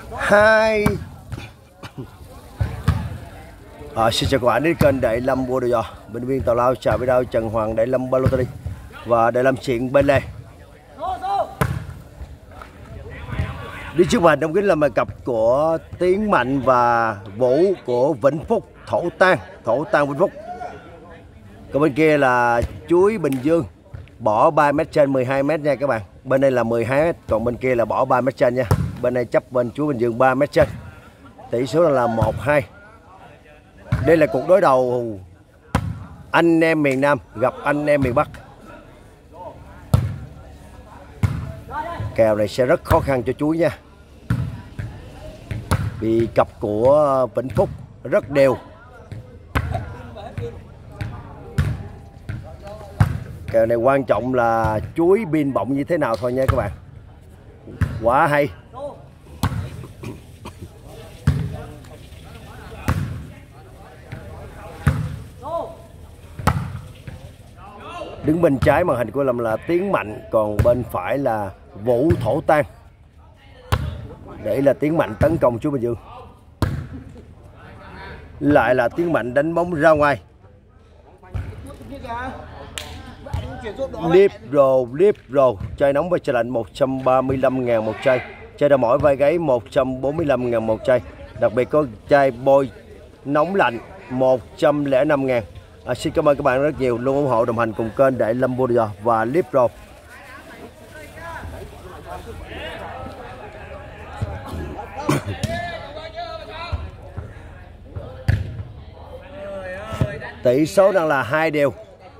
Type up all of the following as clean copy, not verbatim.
Hai. Xin chào các bạn đến kênh Đại Lâm Bùa Đồ Giò. Bệnh viên Tào Lao chào video Trần Hoàng Đại Lâm Balottery và Đại Lâm Chuyện bên đây. Đi trước màn trong kính là bài cặp của Tiến Mạnh và Vũ của Vĩnh Phúc Thổ Tang Vĩnh Phúc. Còn bên kia là Chuối Bình Dương bỏ 3m trên 12m nha các bạn. Bên đây là 12m, còn bên kia là bỏ 3m trên nha. Bên này chấp bên Chuối Bình Dương 3m trên. Tỷ số là 1-2. Đây là cuộc đối đầu anh em miền Nam gặp anh em miền Bắc. Kèo này sẽ rất khó khăn cho Chuối nha, vì cặp của Vĩnh Phúc rất đều. Kèo này quan trọng là Chuối pin bọng như thế nào thôi nha các bạn. Quá hay. Đứng bên trái màn hình của Lâm là Tiến Mạnh, còn bên phải là Vũ Thổ Tang. Để là Tiến Mạnh tấn công Chuối Bình Dương. Lại là Tiến Mạnh đánh bóng ra ngoài. Liếp chai nóng và chai lạnh 135.000 một chai. Chai đào mỏi vai gáy 145.000 một chai. Đặc biệt có chai bôi nóng lạnh 105.000. Xin cảm ơn các bạn rất nhiều luôn ủng hộ đồng hành cùng kênh Đại Lâm Bùa Đồ Giò và Liếp Pro. Tỷ số đang là 2 đều.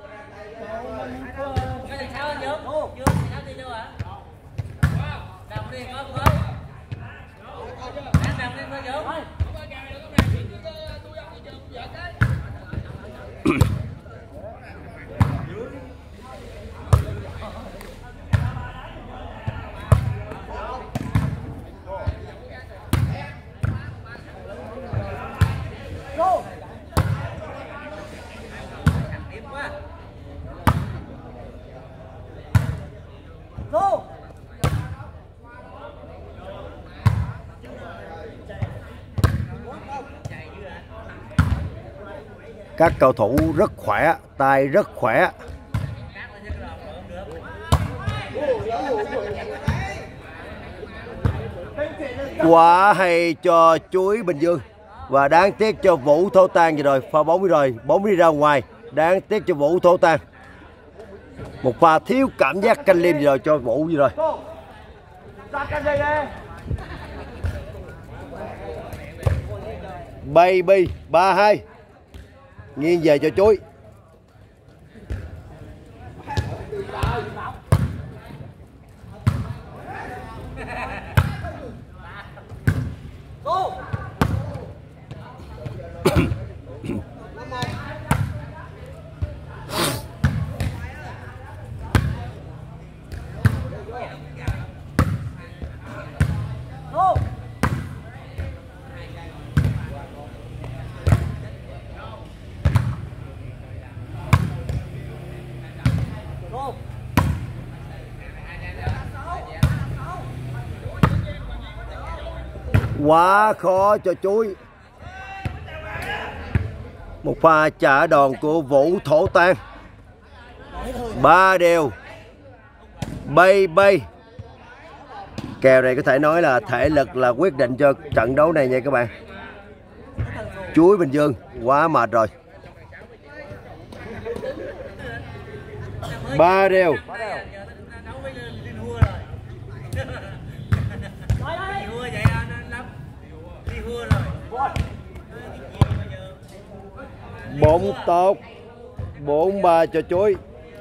Các cầu thủ rất khỏe, tay rất khỏe. Quá hay cho Chuối Bình Dương. Và đáng tiếc cho Vũ Thổ Tang vừa rồi. Pha bóng rồi, bóng đi ra ngoài. Đáng tiếc cho Vũ Thổ Tang. Một pha thiếu cảm giác canh liêm vừa rồi cho Vũ vừa rồi. Baby 3-2. Nghiêng về cho Chuối. Quá khó cho Chuối. Một pha trả đòn của Vũ Thổ Tang. 3 đều. Bay. Kèo này có thể nói là thể lực là quyết định cho trận đấu này nha các bạn. Chuối Bình Dương quá mệt rồi. 3 đều. Bóng tốt. 4-3 cho Chuối.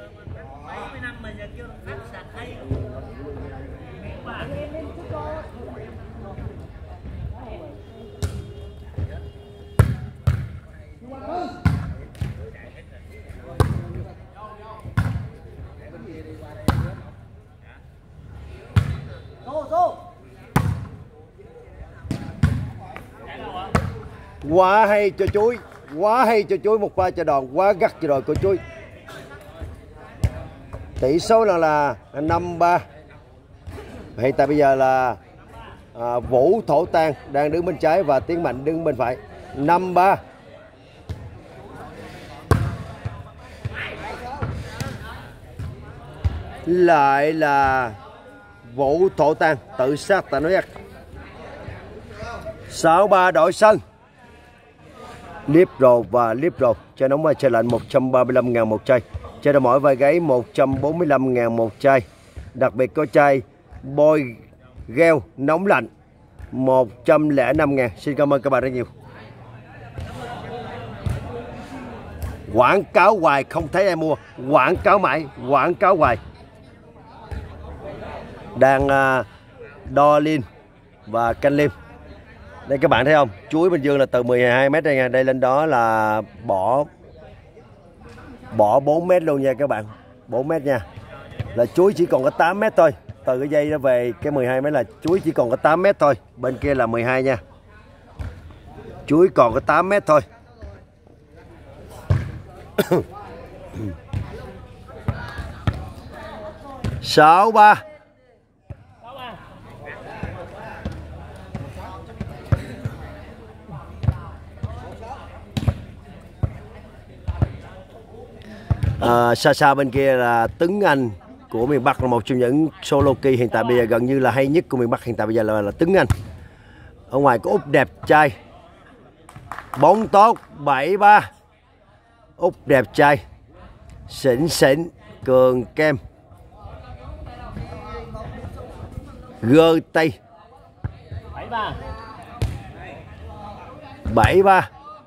Quá hay cho Chuối. Quá hay cho Chuối. Một pha cho đòn quá gắt rồi của Chuối. Tỷ số là 5-3. Hiện tại bây giờ là Vũ Thổ Tang đang đứng bên trái và Tiến Mạnh đứng bên phải. 5-3. Lại là Vũ Thổ Tang tự sát tại nói 6-3 đổi sân. Libro và Libro chai nóng và chai lạnh 135.000 một chai, chai đào mỏi vai gáy 145.000 một chai, đặc biệt có chai bôi gel nóng lạnh 105.000. Xin cảm ơn các bạn rất nhiều. Quảng cáo hoài không thấy ai mua, quảng cáo mãi, quảng cáo hoài. Đang đo liên và canh liêm. Đây các bạn thấy không? Chuối Bình Dương là từ 12 mét đây nha. Đây lên đó là bỏ 4 mét luôn nha các bạn. 4 mét nha. Là chuối chỉ còn có 8 mét thôi. Từ cái dây đó về cái 12 mét là chuối chỉ còn có 8 mét thôi. Bên kia là 12 nha. Chuối còn có 8 mét thôi. Sáu ba. Xa xa bên kia là Tuấn Anh của miền Bắc, là một trong những solo kỳ hiện tại bây giờ gần như là hay nhất của miền Bắc hiện tại bây giờ là Tuấn Anh. Ở ngoài có Úc đẹp trai, bóng tốt 7-3. Úc đẹp trai, xỉn xỉn, cường kem, gơ tây 7-3.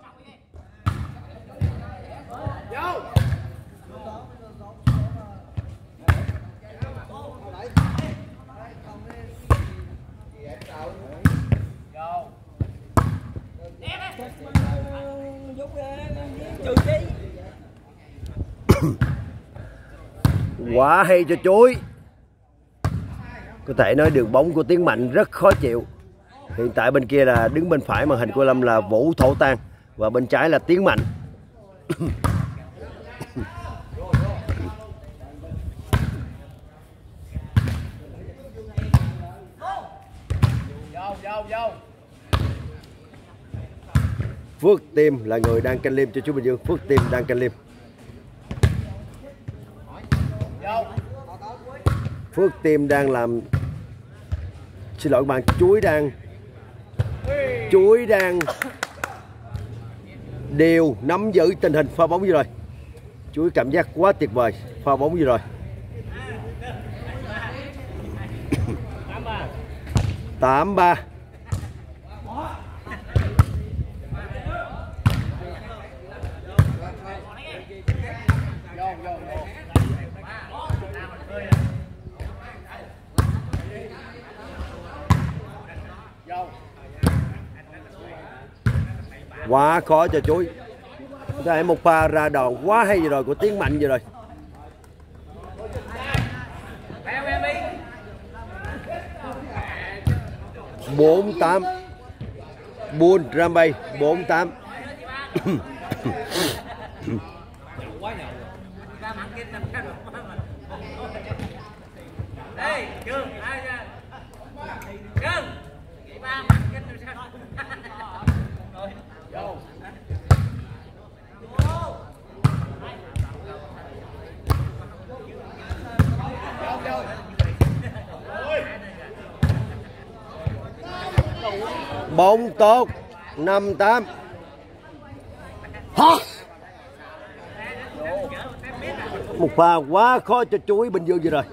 Quá hay cho chuối. Có thể nói đường bóng của Tiến Mạnh rất khó chịu. Hiện tại bên kia là đứng bên phải màn hình của Lâm là Vũ Thổ Tang và bên trái là Tiến Mạnh. Phước Tim là người đang canh liêm cho chú Bình Dương. Phước Tim đang canh liêm. Phước Tim đang làm, xin lỗi các bạn, chuối đang đều nắm giữ tình hình pha bóng vừa rồi. Chuối cảm giác quá tuyệt vời pha bóng vừa rồi. 8-3. Quá khó cho chuối. Đây một pha ra đòn quá hay vừa rồi của Tiến Mạnh vừa rồi. Bốn tám. Buôn Rambay 4-8. Bóng tốt 5-8. Một pha quá khó cho chuối Bình Dương vừa rồi.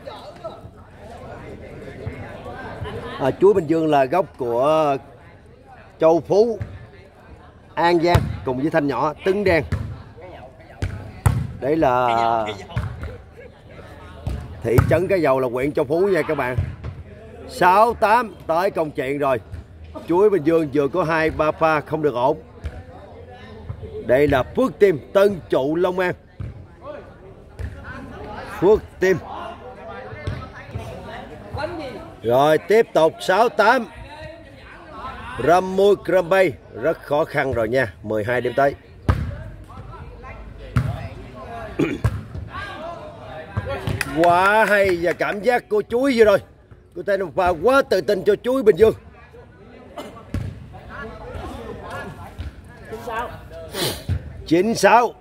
Chuối Bình Dương là gốc của Châu Phú, An Giang cùng với Thanh Nhỏ, Tấn Đen. Đấy là thị trấn Cái Dầu, là huyện Châu Phú nha các bạn. 6-8 tới công chuyện rồi. Chuối Bình Dương vừa có 2-3 pha không được ổn. Đây là Phước Tim, Tân Trụ, Long An. Phước Tim. Rồi tiếp tục 6-8. Ramui Krambay rất khó khăn rồi nha, 12 điểm tới. Quá hay và cảm giác cô chuối vừa rồi. Cô ta pha quá tự tin cho chuối Bình Dương. 9-6.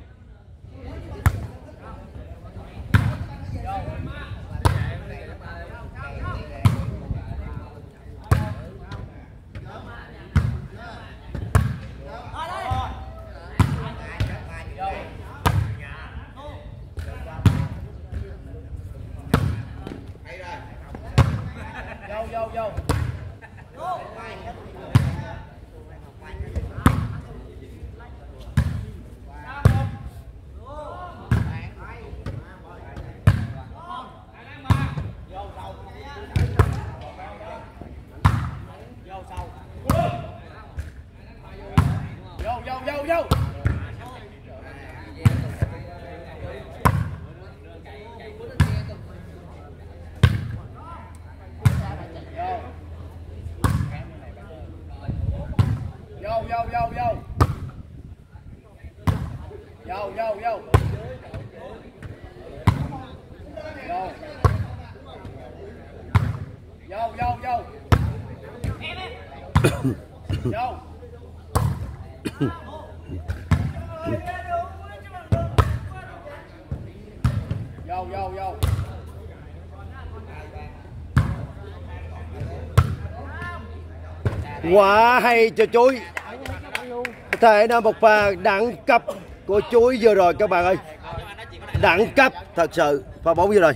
Quá hay cho Chuối. Thể là một pha đẳng cấp của Chuối vừa rồi các bạn ơi. Đẳng cấp thật sự. Pha bóng vừa rồi.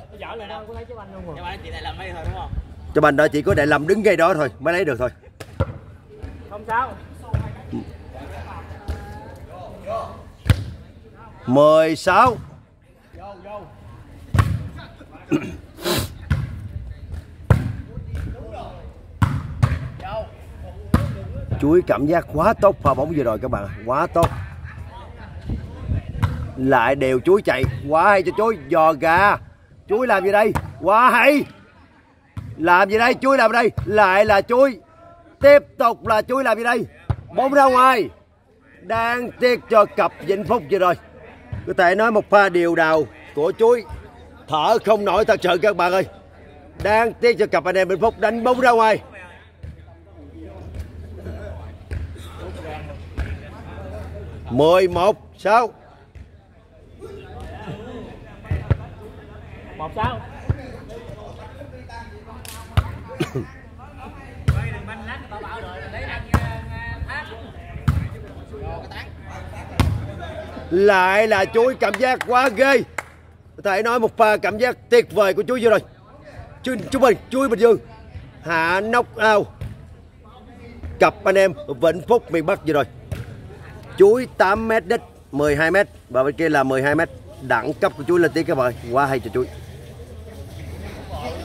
Cho bạn đó chỉ có Đại Lâm đứng ngay đó thôi mới lấy được thôi. Không sao. 16. Chuối cảm giác quá tốt pha bóng vừa rồi các bạn, quá tốt. Lại đều Chuối chạy, quá hay cho Chuối. Giò gà, Chuối làm gì đây? Quá hay. Làm gì đây? Chuối làm gì đây? Lại là Chuối. Tiếp tục là Chuối làm gì đây? Bóng ra ngoài. Đang tiếc cho cặp Vĩnh Phúc vừa rồi. Có thể nói một pha điều đào của Chuối thở không nổi thật sự các bạn ơi. Đang tiếc cho cặp anh em Vĩnh Phúc đánh bóng ra ngoài. 11-6. 1-6. Lại là Chuối, cảm giác quá ghê. Có thể nói một pha cảm giác tuyệt vời của Chuối vừa rồi. Chuối Bình Dương hạ knock out cặp anh em Vĩnh Phúc miền Bắc vừa rồi. Chuối 8m đích 12m và bên kia là 12m. Đẳng cấp của Chuối lên tiếng các bạn ơi. Quá hay cho Chuối.